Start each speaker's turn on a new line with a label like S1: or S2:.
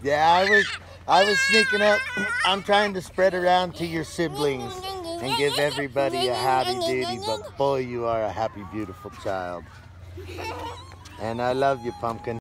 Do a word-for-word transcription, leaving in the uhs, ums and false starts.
S1: Yeah, I was, I was sneaking up. I'm trying to spread around to your siblings and give everybody a howdy doody, but boy, you are a happy, beautiful child. And I love you, Pumpkin.